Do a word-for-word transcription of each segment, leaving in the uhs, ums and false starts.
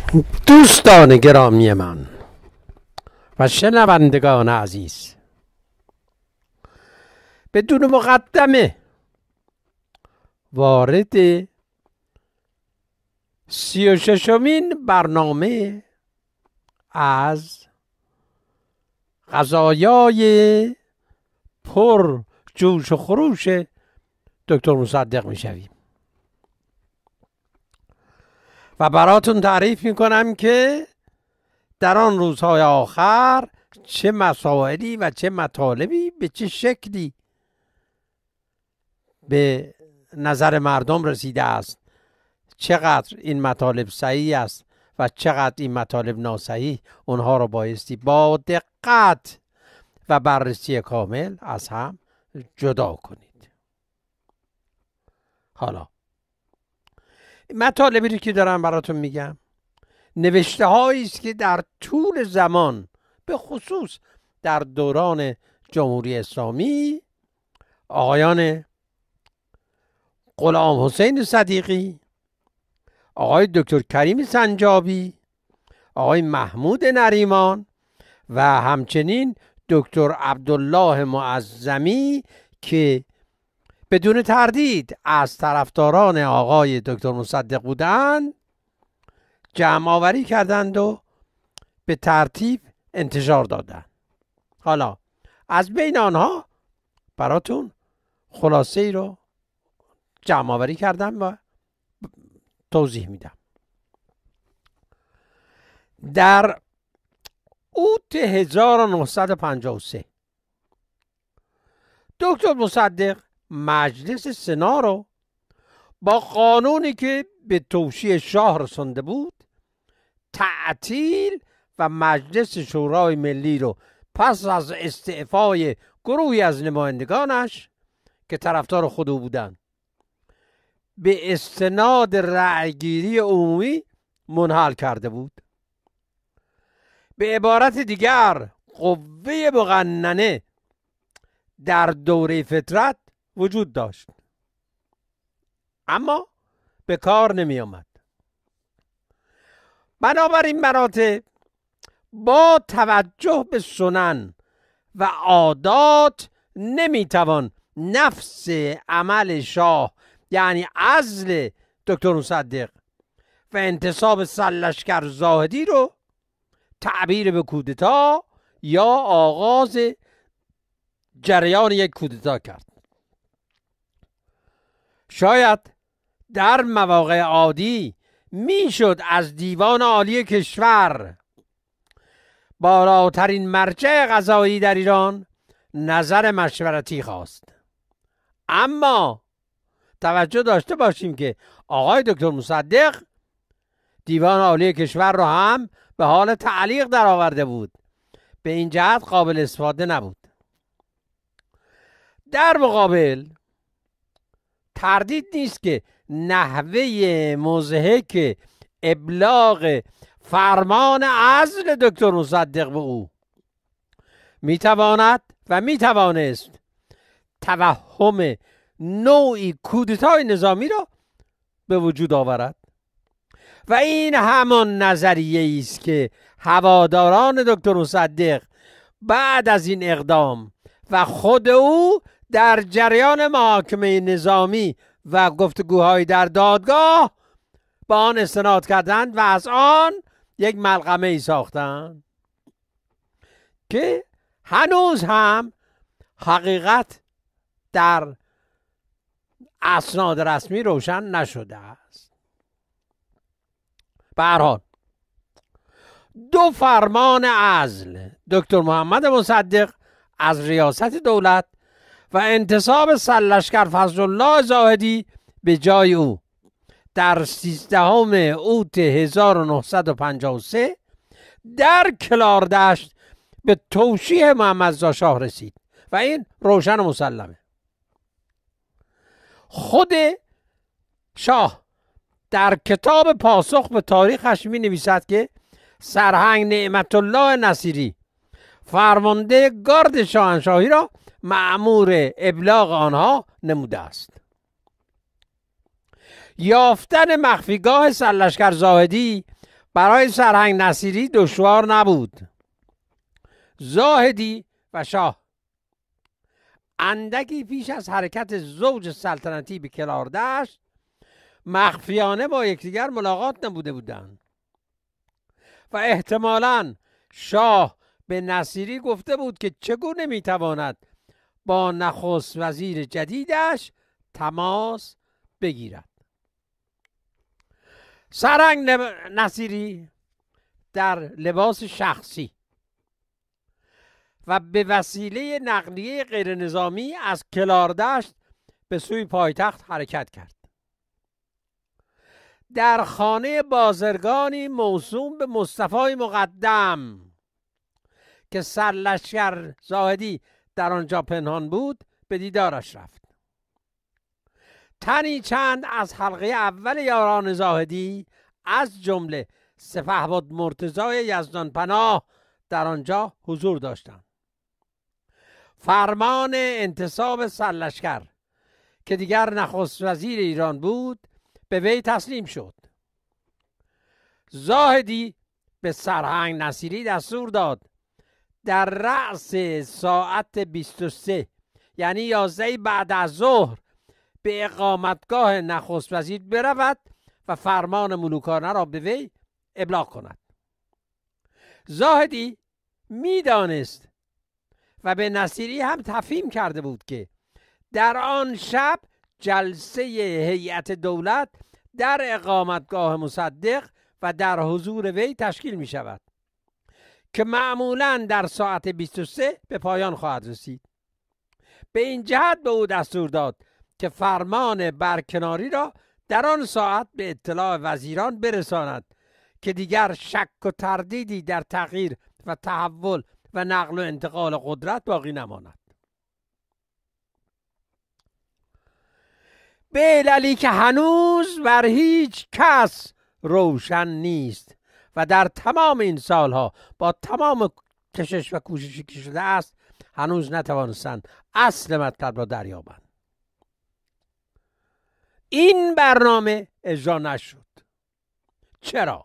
دوستان گرامی من و شنوندگان عزیز، بدون مقدمه وارد سی و ششمین برنامه از غذایای پر جوش و خروش دکتر مصدق می شویم و براتون تعریف می کنم که در آن روزهای آخر چه مسائلی و چه مطالبی به چه شکلی به نظر مردم رسیده است، چقدر این مطالب صحیح است و چقدر این مطالب ناصحیح. اونها رو بایستی با دقت و بررسی کامل از هم جدا کنید. حالا مطالبی رو که دارم براتون میگم نوشته هایی است که در طول زمان، به خصوص در دوران جمهوری اسلامی، آقایان غلام حسین صدیقی، آقای دکتر کریم سنجابی، آقای محمود نریمان و همچنین دکتر عبدالله معظمی که بدون تردید از طرفداران آقای دکتر مصدق بودند، جمع آوری کردند و به ترتیب انتشار دادند. حالا از بین آنها براتون خلاصه ای رو جمع آوری کردم و توضیح میدم. در اوت هزار و نهصد و پنجاه و سه دکتر مصدق مجلس سنا رو با قانونی که به توشیح شاه رسانده بود تعطیل و مجلس شورای ملی رو پس از استعفای گروهی از نمایندگانش که طرفدار خود او بودند به استناد رأیگیری عمومی منحل کرده بود. به عبارت دیگر قوه مقننه در دوره فترت وجود داشت اما به کار نمی آمد. بنابراین مراتب با توجه به سنن و عادات نمی توان نفس عمل شاه، یعنی عزل دکتر مصدق و انتصاب سرلشکر زاهدی رو تعبیر به کودتا یا آغاز جریان یک کودتا کرد. شاید در مواقع عادی میشد از دیوان عالی کشور، بالاترین مرجع قضایی در ایران، نظر مشورتی خواست. اما توجه داشته باشیم که آقای دکتر مصدق دیوان عالی کشور رو هم به حال تعلیق در آورده بود، به این جهت قابل استفاده نبود. در مقابل تردید نیست که نحوه مضحک ابلاغ فرمان عزل دکتر مصدق به او میتواند و میتوانست توهم نوعی کودتای نظامی را به وجود آورد و این همان نظریه است که هواداران دکتر مصدق بعد از این اقدام و خود او در جریان محاکمه نظامی و گفتگوهای در دادگاه با آن استناد کردند و از آن یک ملغمه ای ساختند که هنوز هم حقیقت در اسناد رسمی روشن نشده است. به هر حال دو فرمان عزل دکتر محمد مصدق از ریاست دولت و انتصاب سرلشکر فضل الله زاهدی به جای او در سیزدهم اوت هزار و نهصد و پنجاه و سه در کلاردشت به توشیح محمدرضا شاه رسید و این روشن و مسلمه. خود شاه در کتاب پاسخ به تاریخش می نویسد که سرهنگ نعمت الله نصیری فرمانده گارد شاهنشاهی را مأمور ابلاغ آنها نموده است. یافتن مخفیگاه سرلشکر زاهدی برای سرهنگ نصیری دشوار نبود. زاهدی و شاه اندکی پیش از حرکت زوج سلطنتی به کلاردشت مخفیانه با یکدیگر ملاقات نموده بودند و احتمالاً شاه به نصیری گفته بود که چگونه میتواند با نخست وزیر جدیدش تماس بگیرد. سرهنگ نصیری در لباس شخصی و به وسیله نقلیه غیر نظامی از کلاردشت به سوی پایتخت حرکت کرد. در خانه بازرگانی موسوم به مصطفی مقدم که سرلشکر زاهدی در آنجا پنهان بود به دیدارش رفت. تنی چند از حلقه اول یاران زاهدی از جمله سپهبد مرتضای یزدان پناه در آنجا حضور داشتند. فرمان انتصاب سرلشکر که دیگر نخست وزیر ایران بود به وی تسلیم شد. زاهدی به سرهنگ نصیری دستور داد در رأس ساعت بیست و سه یعنی یازده بعد از ظهر به اقامتگاه نخست وزیر برود و فرمان ملوکانه را به وی ابلاغ کند. زاهدی میدانست و به نصیری هم تفهیم کرده بود که در آن شب جلسه هیئت دولت در اقامتگاه مصدق و در حضور وی تشکیل می شود که معمولاً در ساعت بیست و سه به پایان خواهد رسید. به این جهت به او دستور داد که فرمان برکناری را در آن ساعت به اطلاع وزیران برساند که دیگر شک و تردیدی در تغییر و تحول و نقل و انتقال قدرت باقی نماند. به عللی که هنوز بر هیچ کس روشن نیست و در تمام این سالها با تمام کشش و کوششی که شده است هنوز نتوانستند اصل مطلب را دریابند. این برنامه اجرا نشد. چرا؟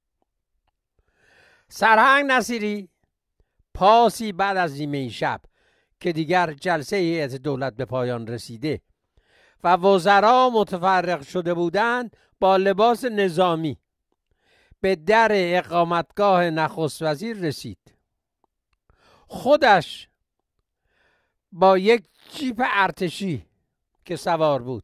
سرهنگ نصیری پاسی بعد از نیمه شب که دیگر جلسه هیئت دولت به پایان رسیده و وزرا متفرق شده بودند با لباس نظامی به در اقامتگاه نخست وزیر رسید. خودش با یک جیپ ارتشی که سوار بود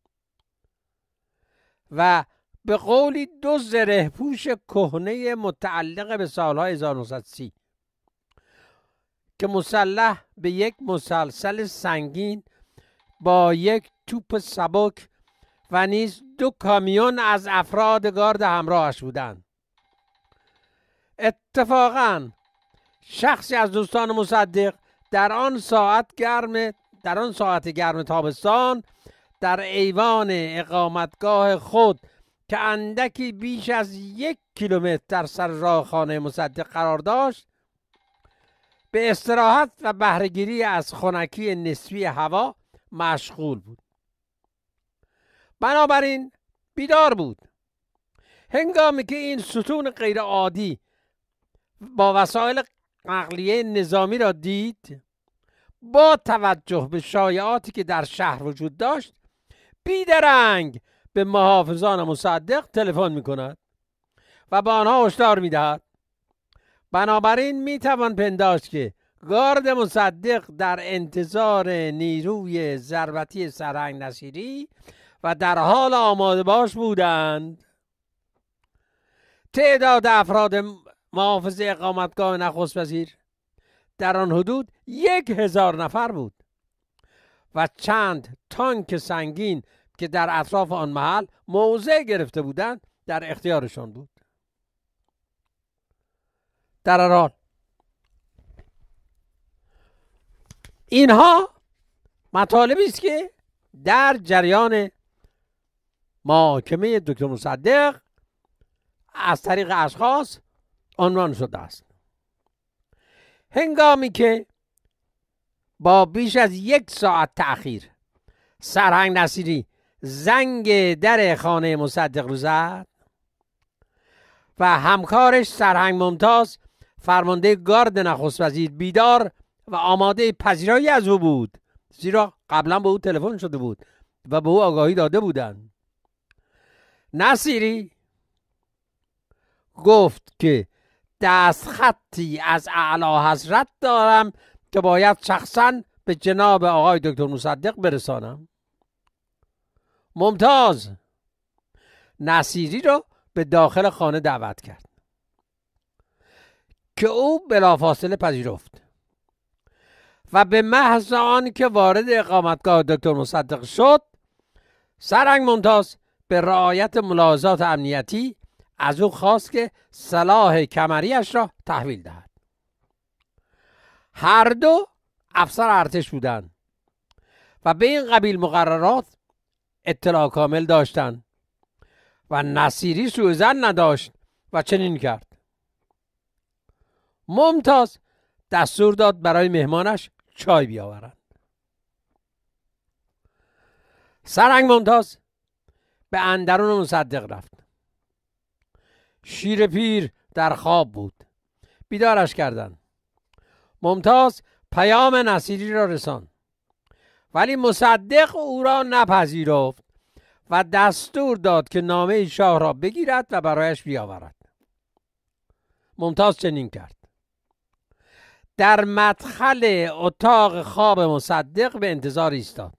و به قولی دو زره پوش کهنه متعلق به سالهای هزار و نهصد و سی که مسلح به یک مسلسل سنگین با یک توپ سبک و نیز دو کامیون از افراد گارد همراهش بودند. اتفاقاً شخصی از دوستان مصدق در آن ساعت گرم در آن ساعت گرم تابستان در ایوان اقامتگاه خود که اندکی بیش از یک کیلومتر در سر راه خانه مصدق قرار داشت به استراحت و بهره‌گیری از خنکی نسبی هوا مشغول بود. بنابراین بیدار بود. هنگامی که این ستون غیر عادی با وسایل نقلیه نظامی را دید، با توجه به شایعاتی که در شهر وجود داشت بیدرنگ به محافظان مصدق تلفن می کند و به آنها هشدار می دهد. بنابراین می توان پنداشت که گارد مصدق در انتظار نیروی ضربتی سرهنگ نصیری و در حال آماده باش بودند. تعداد افراد محافظ اقامتگاه نخست وزیر در آن حدود یک هزار نفر بود و چند تانک سنگین که در اطراف آن محل موضع گرفته بودند در اختیارشان بود. در هر حال اینها مطالبی است که در جریان محاکمه دکتر مصدق از طریق اشخاص عنوان شده است. هنگامی که با بیش از یک ساعت تأخیر سرهنگ نصیری زنگ در خانه مصدق رو زد و همکارش سرهنگ ممتاز فرمانده گارد نخست وزیر بیدار و آماده پذیرایی از او بود، زیرا قبلا به او تلفن شده بود و به او آگاهی داده بودند. نصیری گفت که دست خطی از اعلی حضرت دارم که باید شخصا به جناب آقای دکتر مصدق برسانم. ممتاز نصیری را به داخل خانه دعوت کرد که او بلافاصله پذیرفت و به محض آن که وارد اقامتگاه دکتر مصدق شد، سرهنگ ممتاز به رعایت ملاحظات امنیتی از او خواست که سلاح کمریش را تحویل دهد. هر دو افسر ارتش بودند و به این قبیل مقررات اطلاع کامل داشتند و نصیری سوء ظن نداشت و چنین کرد. ممتاز دستور داد برای مهمانش چای بیاورند. سرهنگ ممتاز به اندرون مصدق رفت. شیر پیر در خواب بود. بیدارش کردند. ممتاز پیام نصیری را رساند، ولی مصدق او را نپذیرفت و دستور داد که نامه شاه را بگیرد و برایش بیاورد. ممتاز چنین کرد. در مدخل اتاق خواب مصدق به انتظار ایستاد.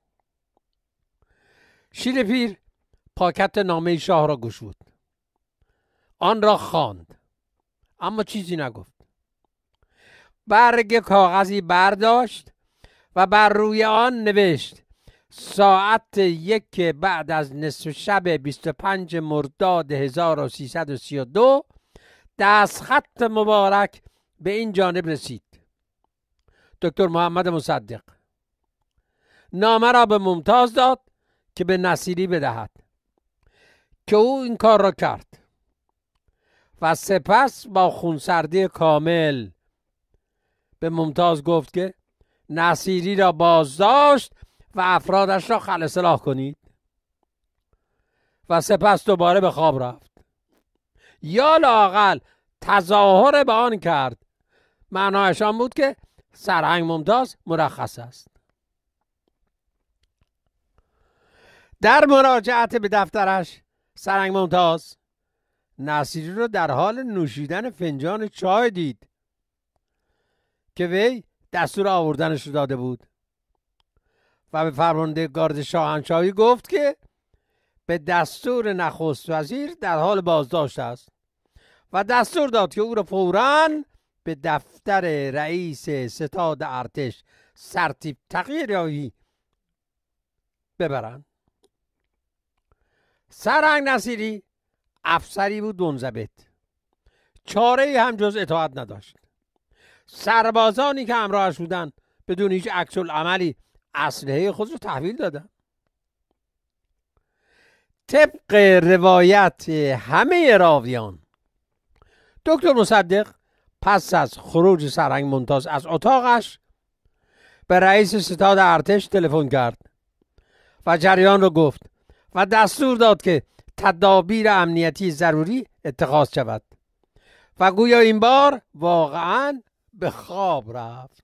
شیر پیر پاکت نامه شاه را گشود، آن را خواند اما چیزی نگفت. برگ کاغذی برداشت و بر روی آن نوشت: ساعت یک بعد از نصف شب بیست و پنج مرداد هزار و سیصد و سی و دو دست خط مبارک به این جانب رسید. دکتر محمد مصدق. نامه را به ممتاز داد که به نصیری بدهد که او این کار را کرد و سپس با خونسردی کامل به ممتاز گفت که نصیری را بازداشت و افرادش را خلع سلاح کنید و سپس دوباره به خواب رفت. یا لااقل تظاهر به آن کرد. معنایش آن بود که سرهنگ ممتاز مرخص است. در مراجعت به دفترش سرهنگ ممتاز نصیری را در حال نوشیدن فنجان چای دید که وی دستور آوردنش رو داده بود و به فرمانده گارد شاهنشاهی گفت که به دستور نخست وزیر در حال بازداشت است و دستور داد که او را فوراً به دفتر رئیس ستاد ارتش سرتیپ تغییری ببرند. سرهنگ نصیری افسری بود منضبط، چاره هم جز اطاعت نداشت. سربازانی که همراهش بودند بدون هیچ عکس العملی اسلحه خود رو تحویل دادند. طبق روایت همه راویان، دکتر مصدق پس از خروج سرهنگ ممتاز از اتاقش به رئیس ستاد ارتش تلفن کرد و جریان را گفت و دستور داد که تدابیر امنیتی ضروری اتخاذ شود و گویا این بار واقعاً به خواب رفت.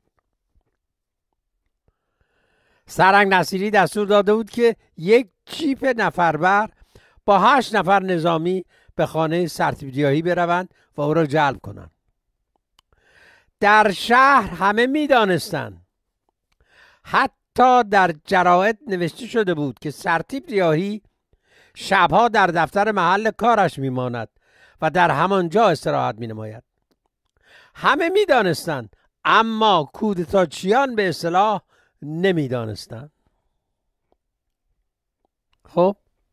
سرهنگ نصیری دستور داده بود که یک جیپ نفربر با هشت نفر نظامی به خانه سرتیپ‌ریاهی بروند و او را جلب کنند. در شهر همه می دانستند، حتی در جراید نوشته شده بود که سرتیپ‌ریاهی شبها در دفتر محل کارش می ماند و در همانجا استراحت می نماید. همه می دانستند، اما کودتاچیان به اصطلاح نمی دانستند. خب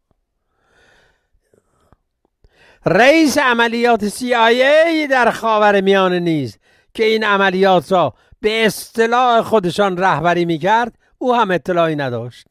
رئیس عملیات سی آی ای در خاورمیانه نیز که این عملیات را به اصطلاح خودشان رهبری می کرد، او هم اطلاعی نداشت.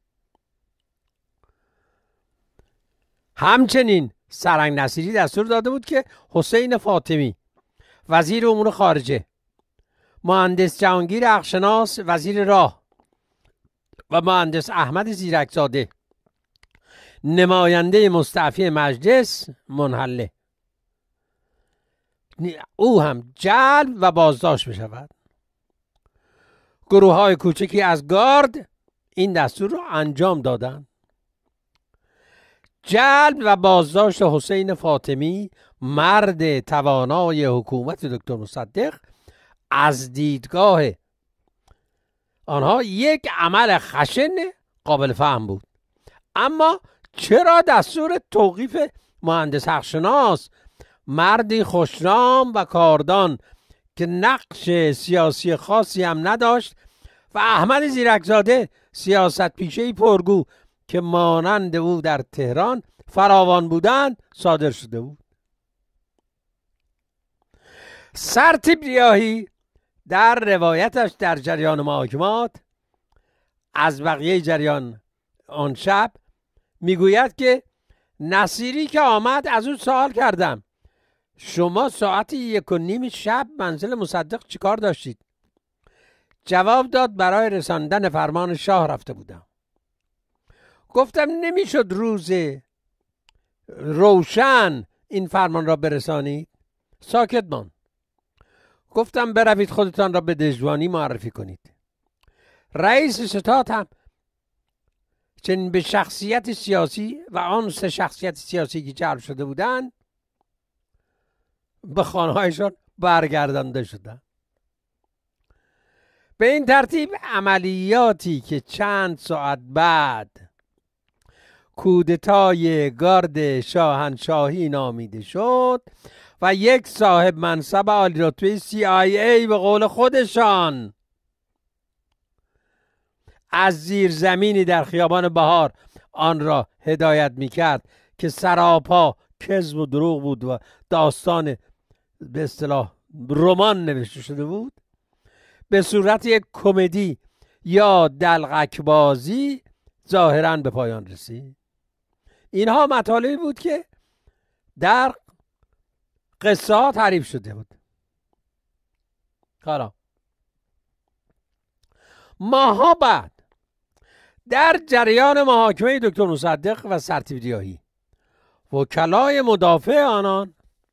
همچنین سرهنگ نصیری دستور داده بود که حسین فاطمی وزیر امور خارجه، مهندس جهانگیر عقلشناس وزیر راه و مهندس احمد زیرکزاده نماینده مستعفی مجلس منحله او هم جلب و بازداشت می شود. گروه های کوچکی از گارد این دستور را انجام دادند. جلب و بازداشت حسین فاطمی، مرد توانای حکومت دکتر مصدق، از دیدگاه آنها یک عمل خشن قابل فهم بود. اما چرا دستور توقیف مهندس حقشناس، مردی خوشنام و کاردان که نقش سیاسی خاصی هم نداشت، و احمد زیرکزاده، سیاست پیشه‌ای پرگو که مانند او در تهران فراوان بودند، صادر شده بود؟ سرتیپ ریاحی در روایتش در جریان محاکمات از بقیه جریان آن شب میگوید که نصیری که آمد از او سوال کردم شما ساعت یک و نیم شب منزل مصدق چیکار داشتید؟ جواب داد برای رساندن فرمان شاه رفته بودم. گفتم نمیشد روز روشن این فرمان را برسانید؟ ساکت مان. گفتم بروید خودتان را به دژوانی معرفی کنید. رئیس ستاد هم چنین به شخصیت سیاسی و آن سه شخصیت سیاسی که جلب شده بودند به خانه‌هایشان برگردانده شدند. به این ترتیب عملیاتی که چند ساعت بعد کودتای گارد شاهنشاهی نامیده شد و یک صاحب منصب عالی رتبه سی آی ای به قول خودشان از زیر زمینی در خیابان بهار آن را هدایت میکرد که سراپا کذب و دروغ بود و داستان به اصطلاح رمان نوشته شده بود، به صورت یک کمدی یا دلقک بازی ظاهراً به پایان رسید. اینها مطالبی بود که در قصه ها تعریف شده بود. حالا ماها بعد در جریان محاکمه دکتر مصدق و سرتیپ ریاحی، وکلای مدافع آنان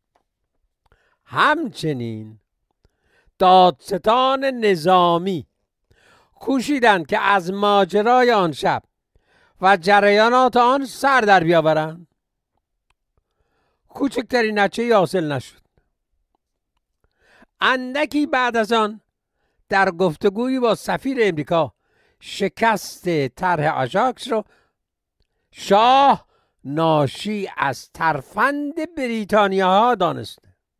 همچنین دادستان نظامی کوشیدند که از ماجرای آن شب و جریانات آن سر در بیاورند. کوچکترین نتیجه‌ای حاصل نشد. اندکی بعد از آن در گفتگویی با سفیر امریکا شکست طرح آژاکس رو شاه ناشی از ترفند بریتانیاها دانست.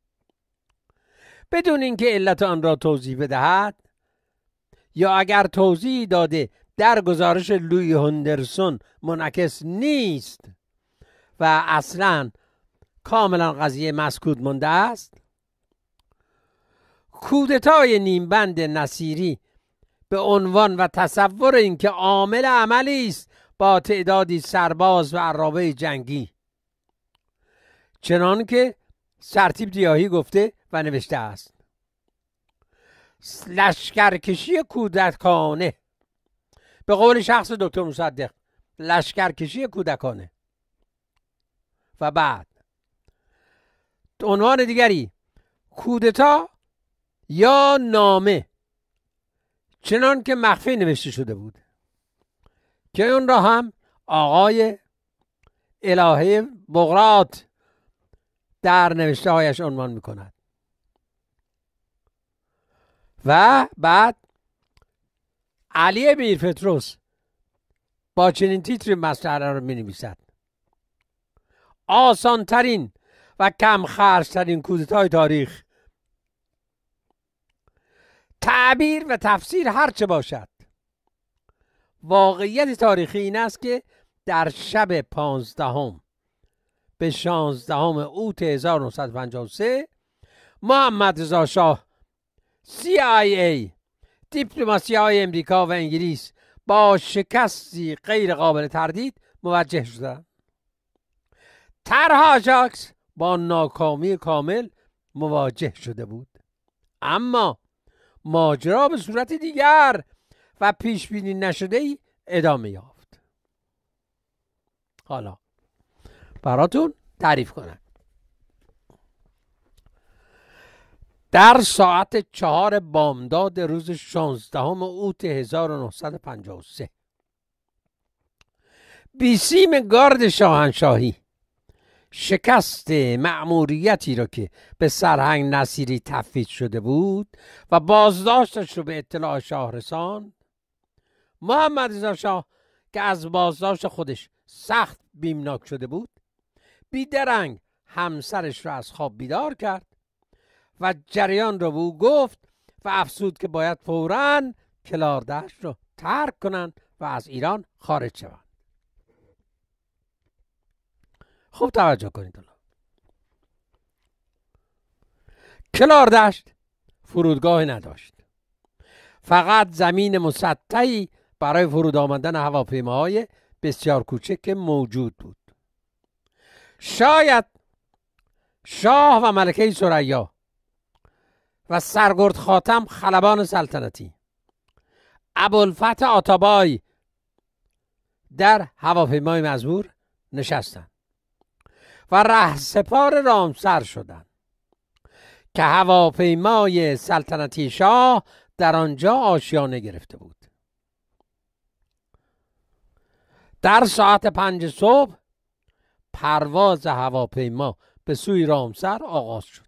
بدون اینکه علت آن را توضیح بدهد یا اگر توضیح داده در گزارش لوی هندرسون منعکس نیست و اصلا کاملا قضیه مسکوت مانده است، کودتای نیمبند نصیری به عنوان و تصور اینکه عامل عملی است با تعدادی سرباز و عرابه جنگی، چنان که سرتیپ ریاحی گفته و نوشته است، لشکرکشی کودکانه، به قول شخص دکتر مصدق لشکرکشی کودکانه. و بعد عنوان دیگری کودتا یا نامه، چنان که مخفی نوشته شده بود که اون را هم آقای الهه بغرات در نوشته هایش عنوان می کند. و بعد علی میرپتروس با چنین تیتری مسئله را می نویسد: آسان ترین و کم خرج ترین کودتای تاریخ. تعبیر و تفسیر هرچه باشد، واقعیت تاریخی این است که در شب پانزدهم به شانزدهم اوت هزار و نهصد و پنجاه و سه محمد رضا شاه، سی آی ای، دیپلماسی های امریکا و انگلیس با شکستی غیر قابل تردید مواجه شدند. طرح آژاکس با ناکامی کامل مواجه شده بود، اما ماجرا به صورت دیگر و پیش بینی نشده ای ادامه یافت. حالا براتون تعریف کنم. در ساعت چهار بامداد روز شانزدهم اوت هزار و نهصد و پنجاه و سه بیسیم گارد شاهنشاهی شکست مأموریتی را که به سرهنگ نصیری تفویض شده بود و بازداشتش رو به اطلاع شاه رساند. محمد رضا شاه که از بازداشت خودش سخت بیمناک شده بود، بیدرنگ همسرش را از خواب بیدار کرد و جریان را به او گفت و افزود که باید فوراً کلاردشت را ترک کنند و از ایران خارج شوند. خوب توجه کنید. کلاردشت فرودگاه نداشت، فقط زمین مسطحی برای فرود آمدن هواپیماهای بسیار کوچک موجود بود. شاید شاه و ملکه ثریا و سرگرد خاتم خلبان سلطنتی ابوالفتح آتابای در هواپیمای مزبور نشستند و رهسپار رامسر شدند که هواپیمای سلطنتی شاه در آنجا آشیانه گرفته بود. در ساعت پنج صبح پرواز هواپیما به سوی رامسر آغاز شد.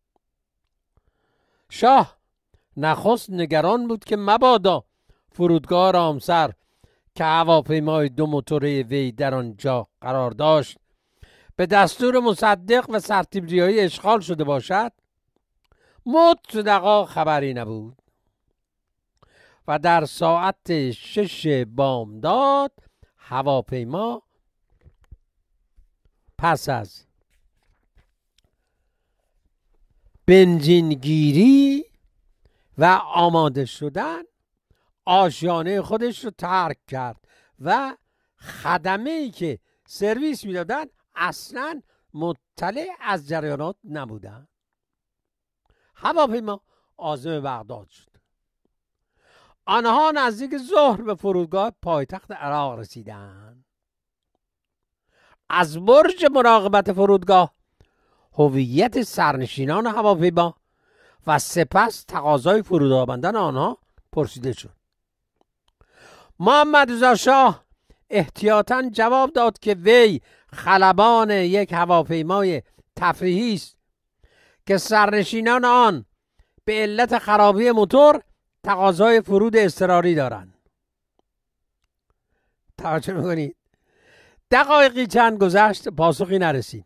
شاه نخست نگران بود که مبادا فرودگاه رامسر که هواپیمای دو موتوره وی در آنجا قرار داشت به دستور مصدق و سرتیبریایی اشغال شده باشد. مطلقا خبری نبود و در ساعت شش بامداد هواپیما پس از بنزینگیری و آماده شدن آشیانه خودش رو ترک کرد و خدمه‌ای که سرویس میدادن اصلا مطلع از جریانات نبودن. هواپیما عازم بغداد شد. آنها نزدیک ظهر به فرودگاه پایتخت عراق رسیدند. از برج مراقبت فرودگاه هویت سرنشینان هواپیما و سپس تقاضای فرود آمدن آنها پرسیده شد. محمد رضا شاه احتیاطاً جواب داد که وی خلبان یک هواپیمای تفریحی است که سرنشینان آن به علت خرابی موتور تقاضای فرود اضطراری دارند. توجه میکنید؟ دقایقی چند گذشت، پاسخی نرسید.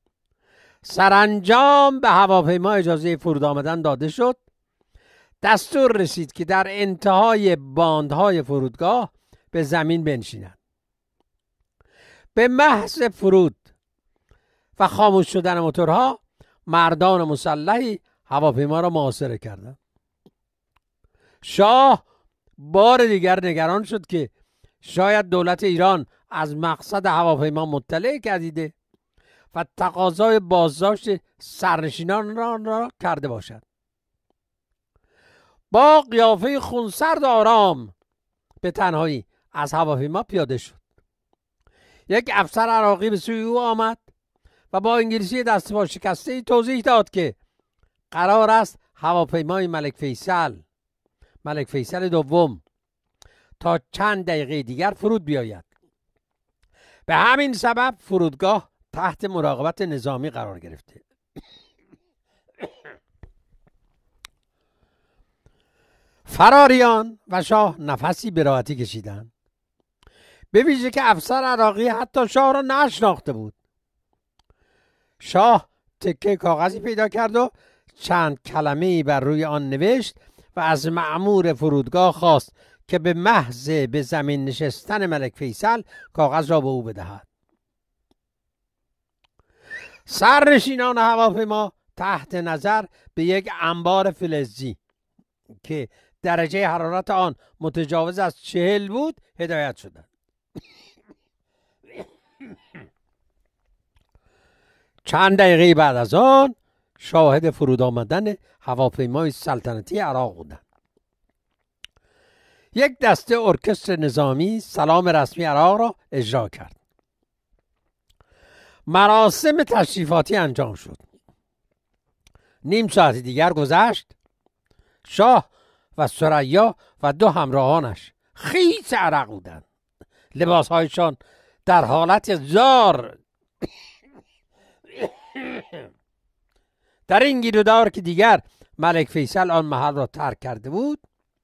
سرانجام به هواپیما اجازه فرود آمدن داده شد. دستور رسید که در انتهای باندهای فرودگاه به زمین بنشینند. به محض فرود و خاموش شدن موتورها مردان مسلحی هواپیما را محاصره کردند. شاه بار دیگر نگران شد که شاید دولت ایران از مقصد هواپیما مطلع گردیده و تقاضای بازداشت سرنشینان را, را کرده باشد. با قیافه خونسرد و آرام به تنهایی از هواپیما پیاده شد. یک افسر عراقی به سوی او آمد و با انگلیسی دست پا شکسته توضیح داد که قرار است هواپیمای ملک فیصل ملک فیصل دوم تا چند دقیقه دیگر فرود بیاید. به همین سبب فرودگاه تحت مراقبت نظامی قرار گرفته. فراریان و شاه نفسی به راحتی کشیدند، به ویژه که افسر عراقی حتی شاه را نشناخته بود. شاه تکه کاغذی پیدا کرد و چند کلمه‌ای بر روی آن نوشت و از مأمور فرودگاه خواست که به محض به زمین نشستن ملک فیصل کاغذ را به او بدهد. سرنشینان هواپیما تحت نظر به یک انبار فلزی که درجه حرارت آن متجاوز از چهل بود هدایت شدند. چند دقیقه بعد از آن شاهد فرود آمدن هواپیمای سلطنتی عراق بودند. یک دسته ارکستر نظامی سلام رسمی عراق را اجرا کرد. مراسم تشریفاتی انجام شد. نیم ساعت دیگر گذشت. شاه و ثریا و دو همراهانش خیس عرق بودند. لباسهایشان در حالت زار در این گیرودار که دیگر ملک فیصل آن محل را ترک کرده بود،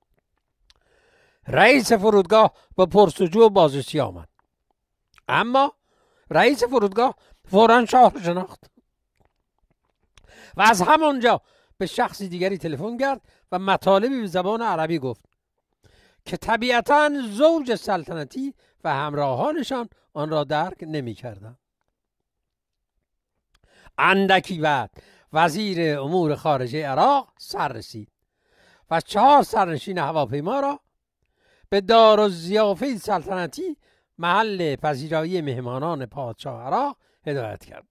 رئیس فرودگاه با پرسجو و بازرسی آمد. اما رئیس فرودگاه فوراً شاه را شناخت و از همانجا به شخص دیگری تلفن کرد و مطالبی به زبان عربی گفت که طبیعتاً زوج سلطنتی و همراهانشان آن را درک نمی کردند. اندکی بعد وزیر امور خارجه عراق سر رسید و چهار سرنشین هواپیما را به دارالضیافه سلطنتی محل پذیرایی مهمانان پادشاه عراق هدایت کرد.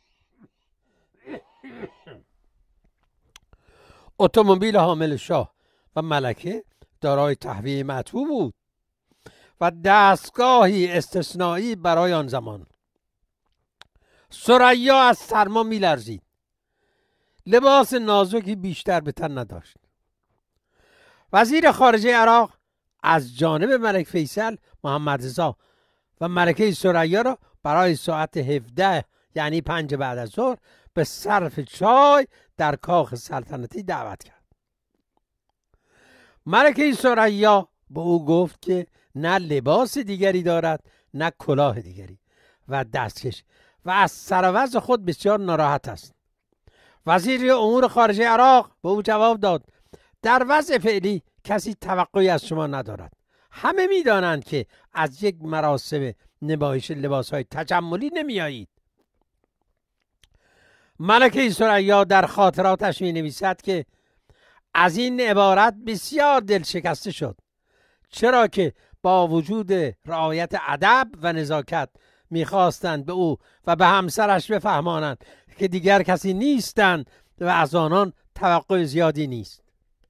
اتومبیل حامل شاه و ملکه دارای تهویه مطبوع بود و دستگاهی استثنایی برای آن زمان. ثریا از سرما می‌لرزید. لباس نازکی بیشتر به تن نداشت. وزیر خارجه عراق از جانب ملک فیصل محمد رضا و ملکه ثریا را برای ساعت هفده یعنی پنج بعد از ظهر به صرف چای در کاخ سلطنتی دعوت کرد. ملکه ثریا به او گفت که نه لباس دیگری دارد نه کلاه دیگری و دستکش و از سر و وضع خود بسیار ناراحت است. وزیر امور خارجه عراق به او جواب داد در وضع فعلی کسی توقعی از شما ندارد. همه میدانند که از یک مراسم نمایش لباسهای تجملی نمی آیید. ملکه ثریا در خاطراتش می نویسد که از این عبارت بسیار دل شکسته شد، چرا که با وجود رعایت ادب و نزاکت میخواستند به او و به همسرش بفهمانند که دیگر کسی نیستند و از آنان توقع زیادی نیست.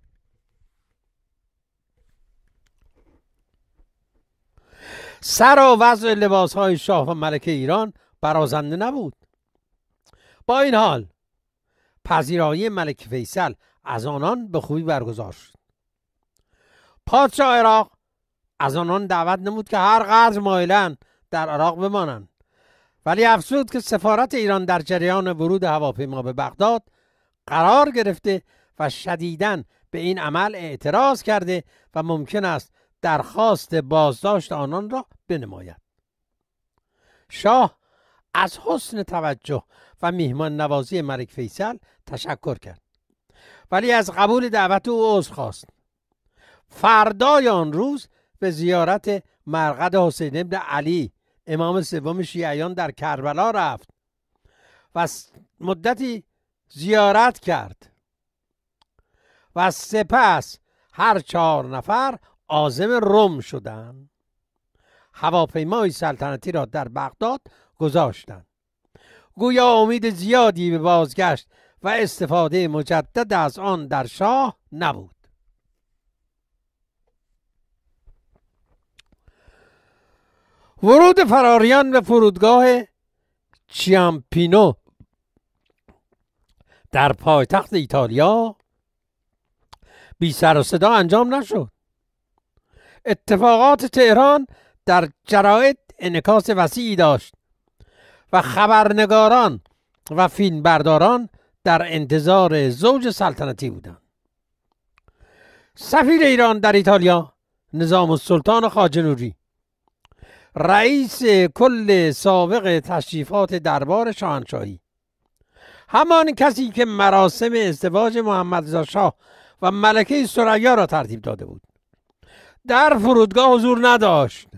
سر و وضع لباسهای شاه و ملکه ایران برازنده نبود. با این حال پذیرایی ملک فیصل از آنان به خوبی برگزار شد. پادشاه عراق از آنان دعوت نمود که هر قدر مایلند در عراق بمانند، ولی افزود که سفارت ایران در جریان ورود هواپیما به بغداد قرار گرفته و شدیداً به این عمل اعتراض کرده و ممکن است درخواست بازداشت آنان را بنماید. شاه از حسن توجه و میهمان نوازی ملک فیصل تشکر کرد، ولی از قبول دعوت او عذر خواست. فردای آن روز به زیارت مرقد حسین ابن علی امام سوم شیعیان در کربلا رفت و مدتی زیارت کرد و سپس هر چهار نفر عازم روم شدند. هواپیمای سلطنتی را در بغداد گذاشتند. گویا امید زیادی به بازگشت و استفاده مجدد از آن در شاه نبود. ورود فراریان به فرودگاه چیامپینو در پایتخت ایتالیا بی سر و صدا انجام نشد. اتفاقات تهران در جراید انعکاس وسیعی داشت و خبرنگاران و فیلمبرداران در انتظار زوج سلطنتی بودند. سفیر ایران در ایتالیا نظام السلطان خواجه نوری، رئیس کل سابق تشریفات دربار شاهنشاهی، همان کسی که مراسم ازدواج محمد رضا شاه و ملکه ثریا را ترتیب داده بود، در فرودگاه حضور نداشت.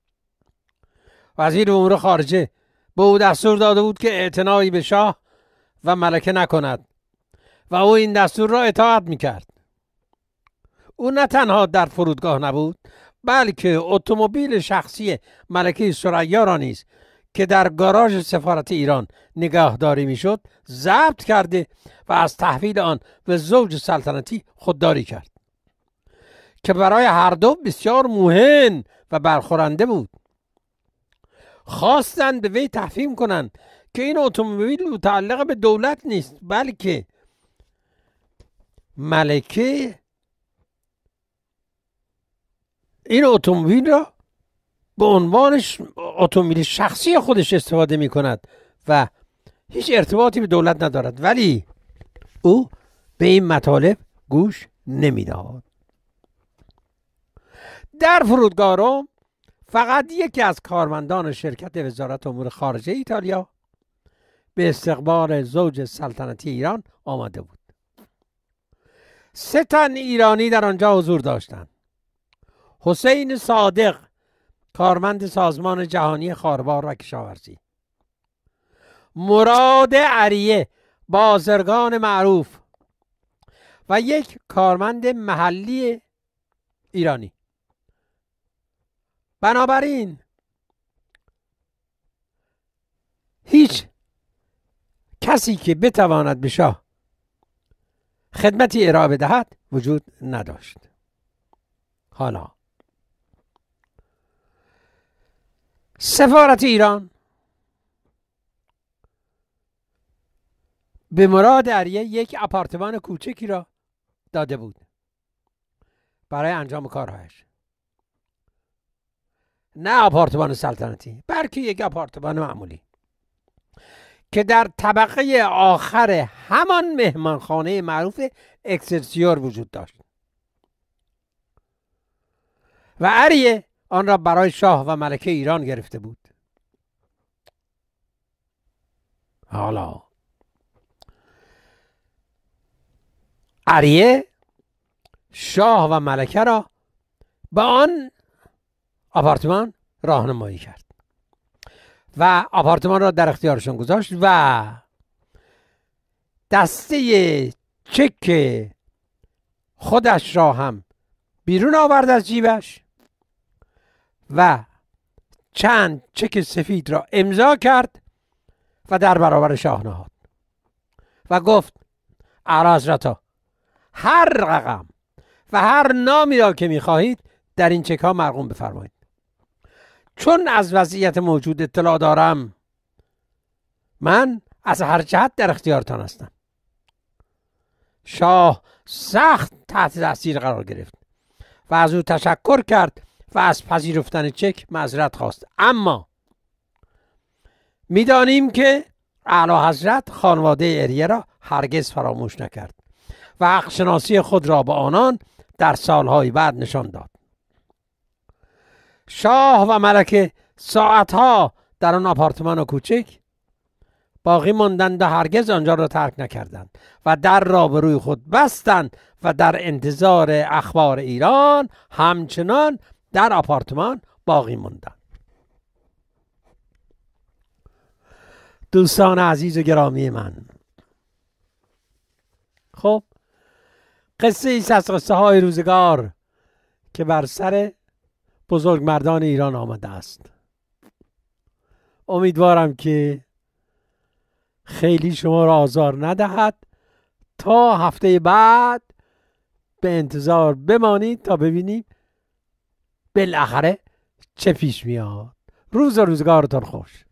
وزیر امور خارجه به او دستور داده بود که اعتنایی به شاه و ملکه نکند و او این دستور را اطاعت میکرد. او نه تنها در فرودگاه نبود، بلکه اتومبیل شخصی ملکه ثریا را نیز که در گاراژ سفارت ایران نگهداری میشد ضبط کرده و از تحویل آن به زوج سلطنتی خودداری کرد که برای هر دو بسیار مهم و برخورنده بود. خواستند به وی تفهیم کنند که این اتومبیل متعلق به دولت نیست، بلکه ملکه این اتومبیل را به عنوان اتومبیل شخصی خودش استفاده می کند و هیچ ارتباطی به دولت ندارد، ولی او به این مطالب گوش نمیداد. در فرودگاه روم فقط یکی از کارمندان شرکت وزارت امور خارجه ایتالیا به استقبال زوج سلطنتی ایران آمده بود. سه تن ایرانی در آنجا حضور داشتند. حسین صادق، کارمند سازمان جهانی خاربار و کشاورزی، مراد عریه، بازرگان معروف و یک کارمند محلی ایرانی. بنابراین هیچ کسی که بتواند به شاه خدمتی ارائه بدهد وجود نداشت. حالا سفارت ایران به مراد عریه یک آپارتمان کوچکی را داده بود برای انجام کارهایش. نه آپارتمان سلطنتی، بلکه یک آپارتمان معمولی که در طبقه آخر همان مهمانخانه معروف اکسلسیور وجود داشت و عریه آن را برای شاه و ملکه ایران گرفته بود. حالا عریه شاه و ملکه را به آن آپارتمان راهنمایی کرد و آپارتمان را در اختیارشان گذاشت و دسته چک خودش را هم بیرون آورد از جیبش و چند چک سفید را امضا کرد و در برابر شاه نهاد و گفت: اعلی حضرتا، هر رقم و هر نامی را که می‌خواهید در این چک ها مرقوم بفرمایید. چون از وضعیت موجود اطلاع دارم، من از هر جهت در اختیارتان هستم. شاه سخت تحت تاثیر قرار گرفت و از او تشکر کرد و از پذیرفتن چک معذرت خواست. اما میدانیم که اعلی حضرت خانواده عریه را هرگز فراموش نکرد و حق شناسی خود را به آنان در سالهای بعد نشان داد. شاه و ملکه ساعتها در آن آپارتمان کوچک باقی ماندند و هرگز آنجا را ترک نکردند و در را به روی خود بستند و در انتظار اخبار ایران همچنان در آپارتمان باقی ماندند. دوستان عزیز و گرامی من، خب قصه ایست از قصه های روزگار که بر سر بزرگ مردان ایران آمده است. امیدوارم که خیلی شما را آزار ندهد. تا هفته بعد به انتظار بمانید تا ببینیم بالاخره چه پیش میاد. روز و روزگارتان خوش.